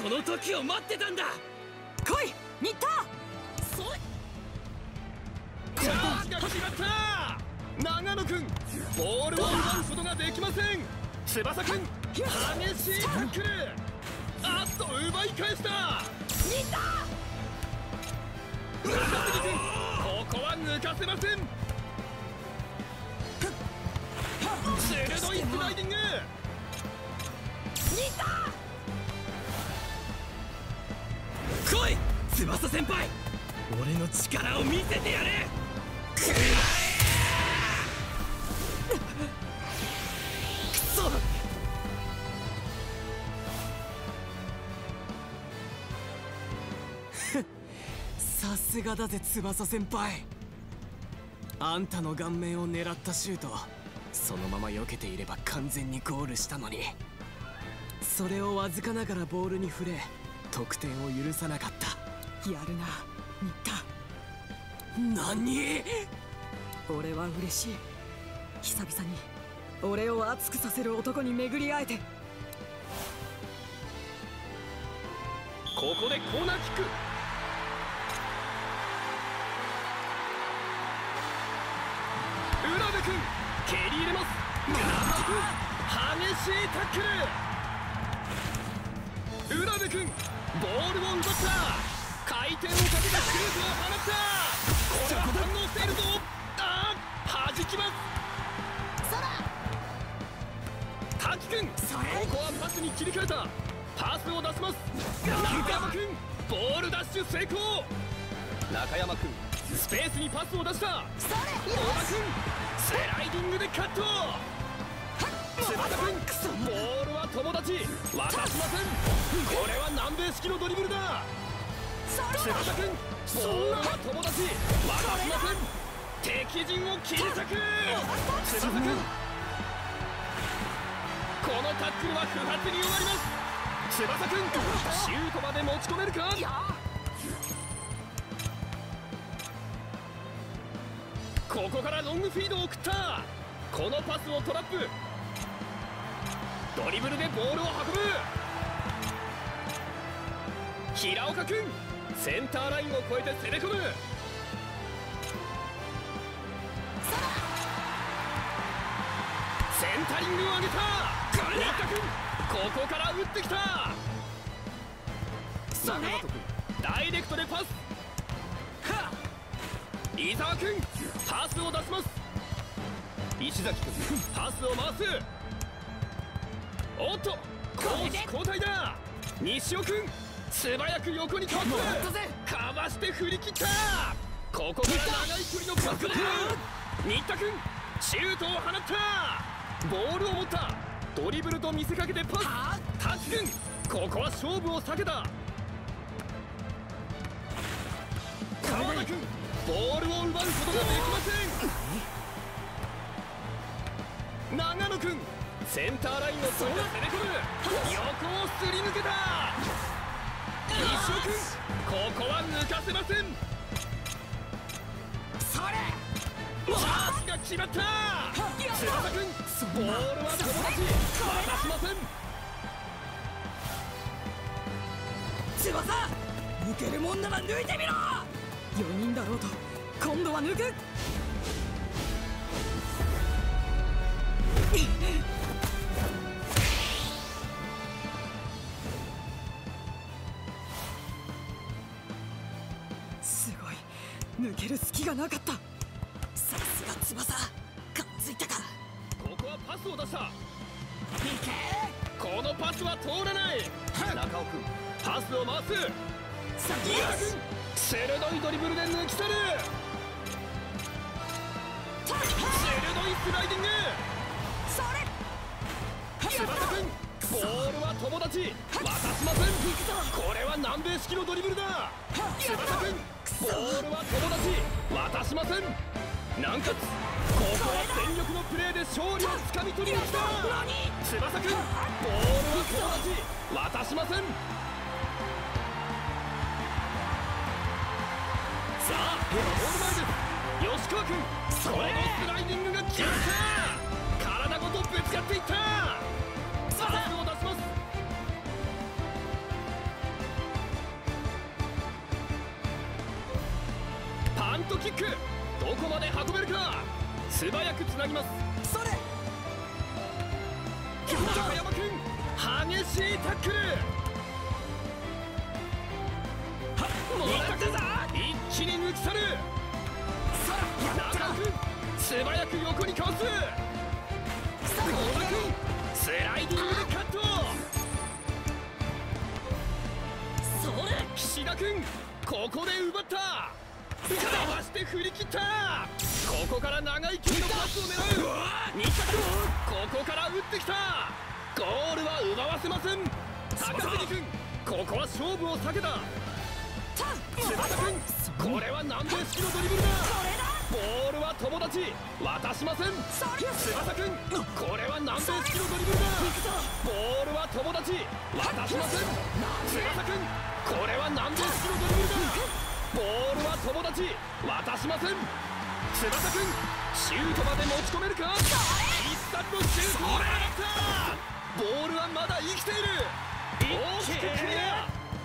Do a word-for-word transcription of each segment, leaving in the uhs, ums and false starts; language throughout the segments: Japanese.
この時を待ってたんだ。 来い新田。 それチャージが決まった。長野君ボールを奪うことができません。翼君激しいタックル。あっと奪い返した。 新田。 中杉君ここは抜かせません。鋭いスライディング。 新田。 来い翼先輩、俺の力を見せてやれ。くらえ。くそ。 さすがだぜ翼先輩。あんたの顔面を狙ったシュート、そのまま避けていれば完全にゴールしたのに、それをわずかながらボールに触れ得点を許さなかった。 やるな新田。 何？ 俺は嬉しい。久々に俺を熱くさせる男に巡り会えて。 ここでコーナーキック。浦部君蹴り入れます。長野君激しいタックル。浦部君ボールを奪った。回転をかけてシュートを放った。これは反応しているぞ。ああ弾きます。滝君ここはパスに切り替えた。パスを出します。中山君ボールダッシュ成功。中山君スペースにパスを出した。小田君スライディングでカット。翼君ボールは友達渡しません。これは南米式のドリブルだ。翼君ボールは友達渡しません。敵陣を切り裂く。翼君このタックルは不発に終わります。翼君シュートまで持ち込めるか。ここからロングフィードを送った。このパスをトラップ。ドリブルでボールを運ぶ。平岡君センターラインを越えて攻め込む。センタリングを上げた。新田君ここから打ってきた。長本君ダイレクトでパス。伊沢君パスを出します。石崎君パスを回す。おっと攻守交代だ。西尾君素早く横にトップかわして振り切った。ここから長い距離のバックだ。新田君シュートを放った。ボールを持ったドリブルと見せかけてパス。滝君ここは勝負を避けた。川田君ボールを奪うことができません。長野君センターラインを越えて攻め込む。横をすり抜けた。西尾君ここは抜かせません。 それチャージが決まった。翼君ボールは友達渡しません。 翼抜けるもんなら抜いてみろ。よにんだろうと今度は抜く。すごい抜ける隙がなかった。さすが翼感づいたか。 ここはパスを出した。このパスは通らない。中尾君パスを回す。 先に鋭いドリブルで抜き去る。鋭いスライディング。 それ翼君ボールは友達渡しません。これは南米式のドリブルだ。翼君ボールは友達渡しません。南葛ここは全力のプレーで勝利をつかみ取りに来た。翼君ボールは友達渡しません。さあゴール前です。吉川君このスライディングが決まった。体ごとぶつかっていった。パスを出します。 ク、どこまで運べるか。素早くつなぎます。 それ中山君、激しいタックル。もらったぞ。一気に抜き去る。中山君、素早く横にかわす。小田君、スライディングでカット。それ岸田君、ここで奪った。かわして振り切った。ここから長い距離のパスを狙う。新田君、ここから打ってきた。ゴールは奪わせません。高杉君、ここは勝負を避けた。翼君、これは南米式のドリブルだ。ボールは友達、渡しません。翼君、これは南米式のドリブルだ。ボールは友達、渡しません。翼君、これは南米式のドリブルだ。ボールは友達、渡しません。翼君、シュートまで持ち込めるか。必殺のシュートを放った。ボールはまだ生きている。大きくクリア。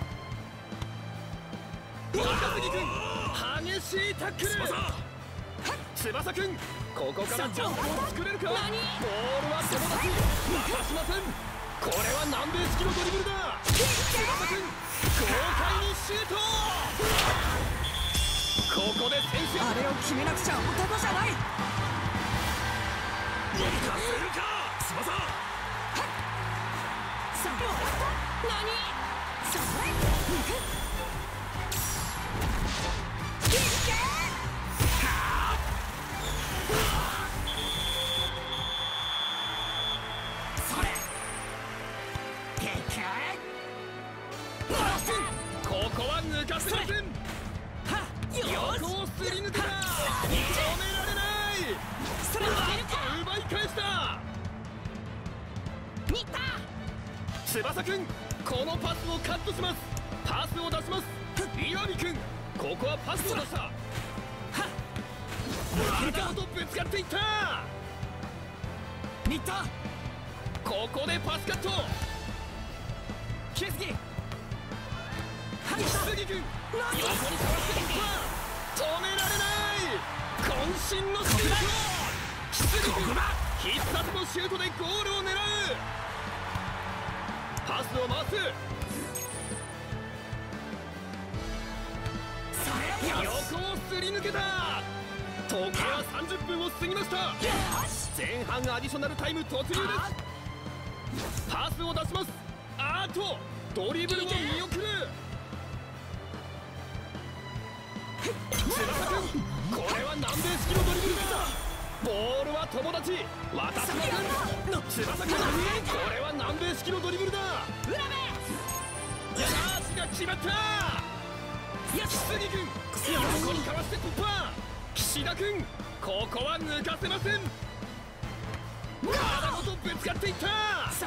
高杉君、激しいタックル。翼君、ここからジャンプを作れるか。ボールは友達、渡しません。これは南米式のドリブルだ。翼君、豪快にシュート。ここで先制。 あれを決めなくちゃ男じゃない。 行かせるか翼。 さあ何それ行く。それここは抜かせません。横をすり抜けた。止められない。 それ奪い返した。 見た。 翼君、このパスをカットします。パスを出します。岩見君、ここはパスを出した。体とぶつかっていった。 見た。 ここでパスカット。 木杉木杉君、横にかわしていった。止められない。渾身のシュート。木杉君、必殺のシュートでゴールを狙う。パスを回す。横をすり抜けた。時計はさんじゅっぷんを過ぎました。前半アディショナルタイム突入です。パスを出します。あーとドリブルを見送る。翼君、これは南米式のドリブルだ。ボールは友達、渡しません。翼君、これは南米式のドリブルだ。チャージが決まった。木杉君、横にかわして突破。岸田君、ここは抜かせません。体ごとぶつかっていった。 それ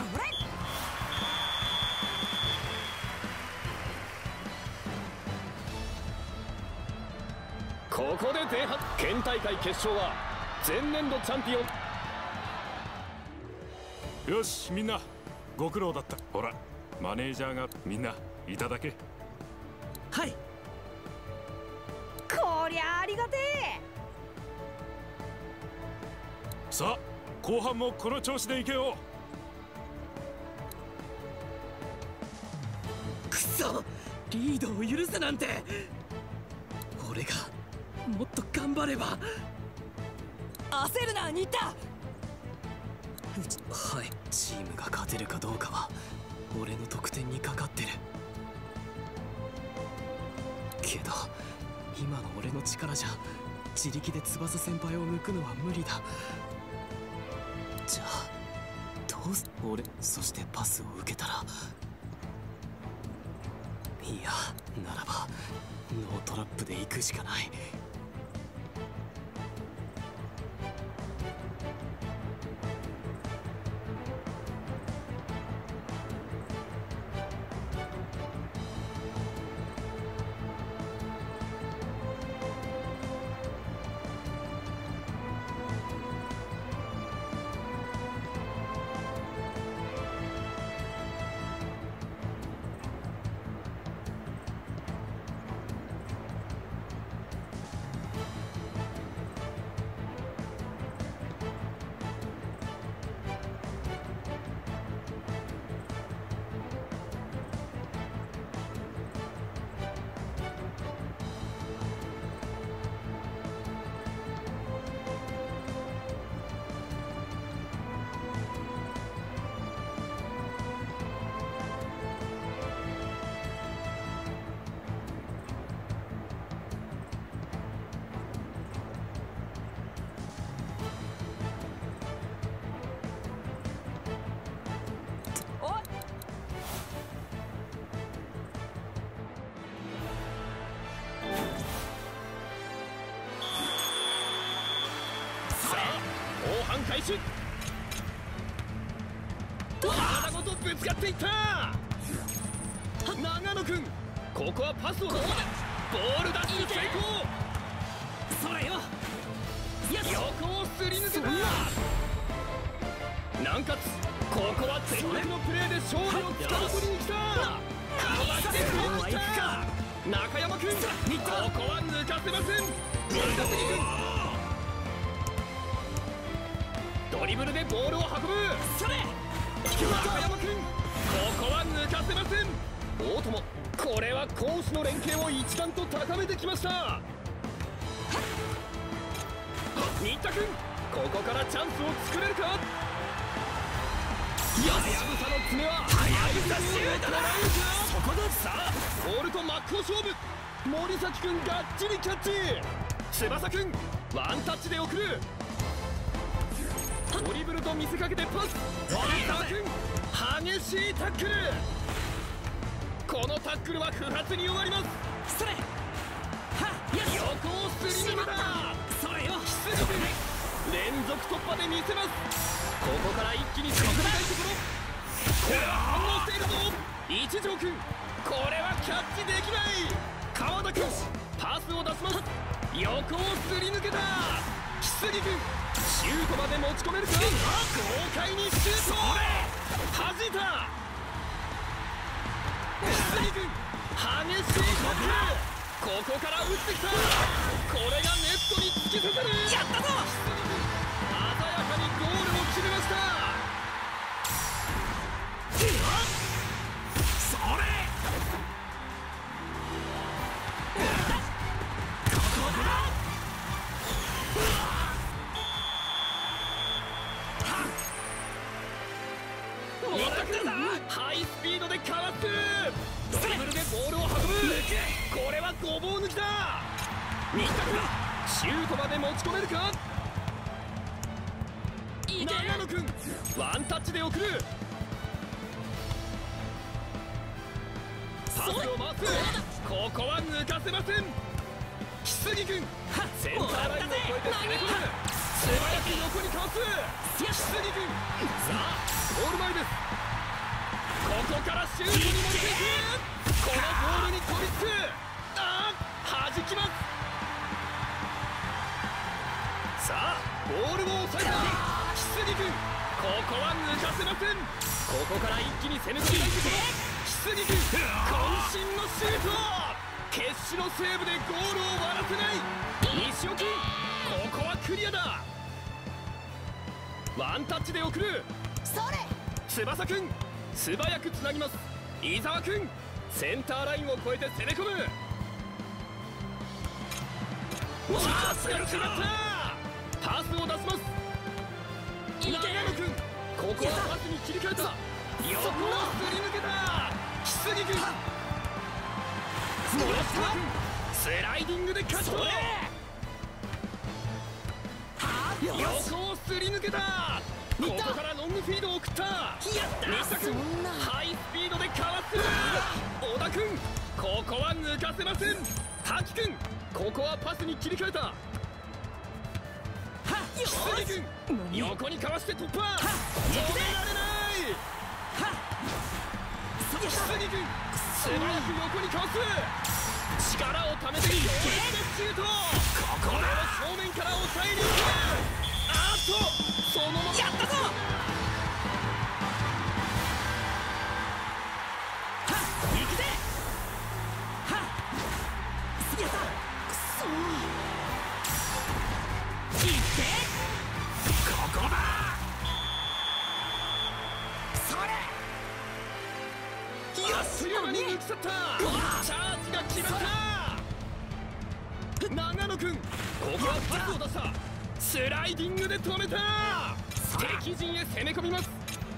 ここで前半県大会決勝は前年度チャンピオン。 よし、みんなご苦労だった。ほら、マネージャーがみんないただけ。 はい。 こりゃありがてえ。 さあ、後半もこの調子でいけよ。 くそ、リードを許すなんて。俺がもっと頑張れば。焦るな、新田。 はい、チームが勝てるかどうかは俺の得点にかかってる。けど今の俺の力じゃ自力で翼先輩を抜くのは無理だ。じゃあどうす俺そしてパスを受けたら、いやならばノートラップで行くしかない。 開始。体ごとぶつかっていった。長野君、ここはパスを出す。ボールダッシュ成功。 それよ。 横をすり抜けた。南葛、ここは全力のプレーで勝利をつかみ取りに来た。かわして振りに来た。中山君、ここは抜かせません。森田杉君、ドリブルでボールを運ぶ。 それ。 中山君、ここは抜かせません。大友、これは攻守の連携を一段と高めてきました。新田君、ここからチャンスを作れるか。はやぶさの爪ははやぶさシュートだ。そこだ。さあボールと真っ向勝負。森崎君がっちりキャッチ。翼君、ワンタッチで送る。ドリブルと見せかけてパス。森田君、激しいタックル。このタックルは不発に終わります。 それ。 横をすり抜けた。 それよ。 連続突破で見せます。ここから一気に攻めたいところ。これは反応しているぞ。一条君、これはキャッチできない。川田君、パスを出します。横をすり抜けた。木杉君、シュートまで持ち込めるか。豪快にシュート。弾いた。木杉君、激しいタックル。ここから打ってきた。これがネットに突き刺さる。 やったぞ。 鮮やかにゴールを決めました。 それ。ここだ。 もらってるぞ。ハイスピードでかわす。ドリブルでボールを運ぶ。これはごぼう抜きだ。新田君、シュートまで持ち込めるか。長野君、ワンタッチで送る。パスを回す。ここは抜かせません。木杉君、センターラインを越えて攻め込む。素早く横にかわす。木杉君、さあゴール前です。ここからシュートに持っていく。このボールに飛びつく。ああ、弾きます。さあボールを抑えた木杉君、ここは抜かせません。ここから一気に攻め込みたいところ。木杉君、渾身のシュート。決死のセーブでゴールを割らせない。西尾君、ここはクリアだ。ワンタッチで送る。 それ。 翼君、素早くつなぎます。伊沢君、センターラインを越えて攻め込む。パスが決まった。パスを出します。長野君、ここはパスに切り替えた。横をすり抜けた。木杉君、森下君、スライディングでカット。横をすり抜けた。ここからロングフィードを送った。新田君、ハイスピードでかわす。小田君、ここは抜かせません。滝君、ここはパスに切り替えた。木杉君、横にかわして突破。止められない。木杉君、素早く横にかわす。力をためて強烈なシュート。これを正面から抑えにいく。あっと、そのままやったぞ。行くぜ。はっ、やった。くそー。行って。ここだ。それ。 あっという間に抜き去った。チャージが決まった。長野君、ここはパスを出した。スライディングで止めた。敵陣へ攻め込みます。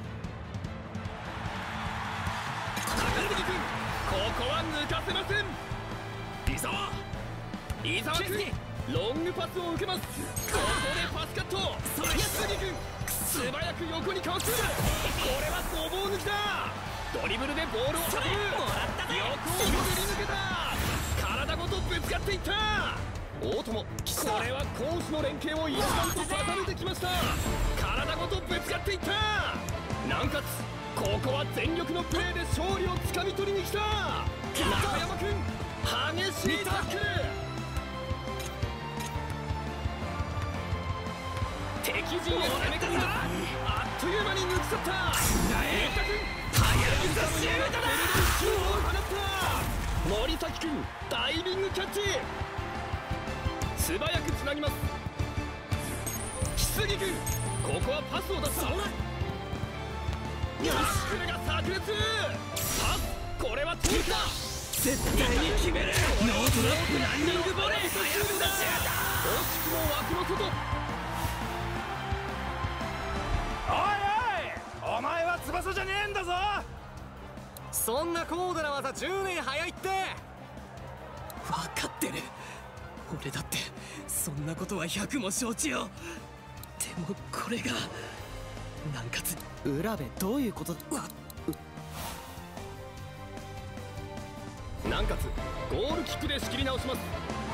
高杉君、ここは抜かせません。伊沢伊沢君、ロングパスを受けます。ここでパスカット。木杉君、素早く横にかわす。これはごぼう抜きだ。ドリブルでボールを運ぶ。横をすり抜けた。体ごとぶつかっていった。 大友、これは攻守の連携を一段と固めてきました。体ごとぶつかっていった。なおかつここは全力のプレーで勝利をつかみ取りに来た。中山君、激しいタックル。敵陣へ攻め込んだ。あっという間に抜き去った。新田君、速いザシュートだ。シュートを放った。森崎君、ダイビングキャッチ。素早くつなぎます。木杉君、ここはパスを出した。よし、これが炸裂。パス、これは通った。 絶対に決める。ノートラップランニングボレー。 惜しくも枠の外。 おいおい、お前は翼じゃねえんだぞ。 そんな高度な技じゅうねん早いって。 分かってる。俺だってそんなことは百も承知よ。でもこれがなんかつ浦部、どういうことだ。 なおかつゴールキックで仕切り直します。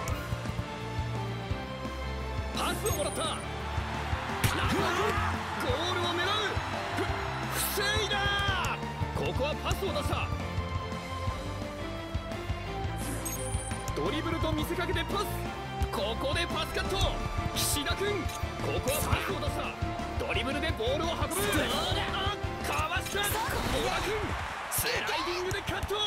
パスをもらった。中山君、ゴールを狙う。ふ防いだ。ここはパスを出した。ドリブルと見せかけてパス。ここでパスカット。岸田君、ここはパスを出した。ドリブルでボールを運ぶ。あ、かわした。小田君、スライディングでカット。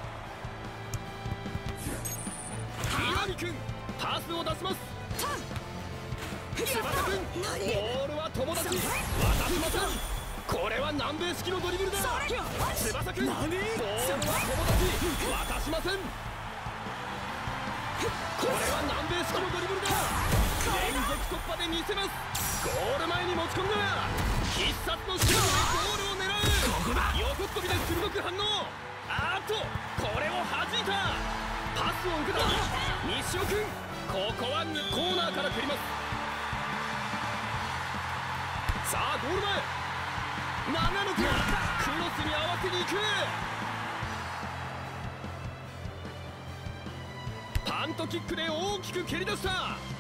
岩見君、パスを出します。翼君、ボールは友達。渡しません。これは南米式のドリブルだ。翼君、ボールは友達。渡しません。これは南米式のドリブルだ。連続突破で見せます。ゴール前に持ち込んだ。必殺のシュートでゴールを狙う。横っ飛びで鋭く反応。あーっと、これを弾いた。パスを受けた西尾君、ここはコーナーから蹴ります。さあゴール前、長野君、クロスに合わせに行く。パントキックで大きく蹴り出した。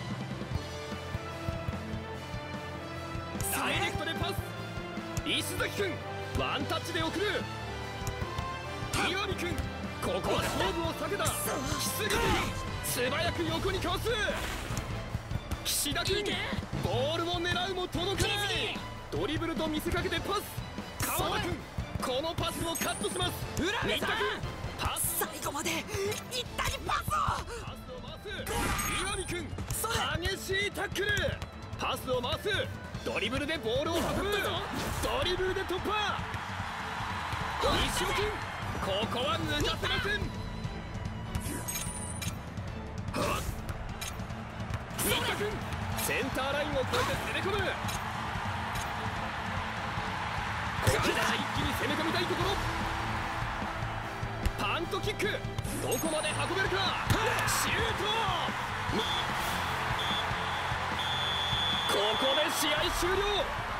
ダイレクトでパス。石崎君、ワンタッチで送る。岩見君、ここは勝負を避けた。木杉君、素早く横にかわす。岸田君、ボールを狙うも届かない。ドリブルと見せかけてパス。川田君、このパスをカットします。 浦部さん、 新田君、パス。 最後まで行ったにパスを。 パスを回す。岩見君、激しいタックル。パスを回す。ドリブルでボールを運ぶ。ドリブルで突破。西尾君、ここは抜かせません。新田君、センターラインを越えて攻め込む。こちら一気に攻め込みたいところ。パントキック、どこまで運べるか。シュート。ここで試合終了。